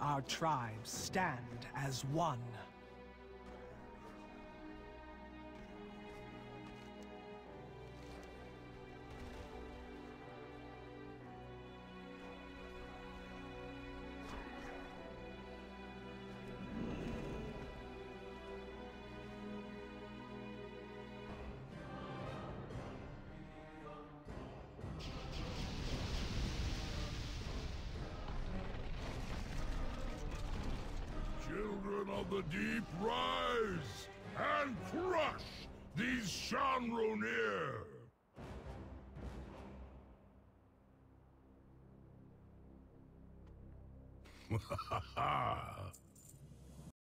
Our tribes stand as one. Children of the Deep, rise and crush these Shanronir! Ha ha ha!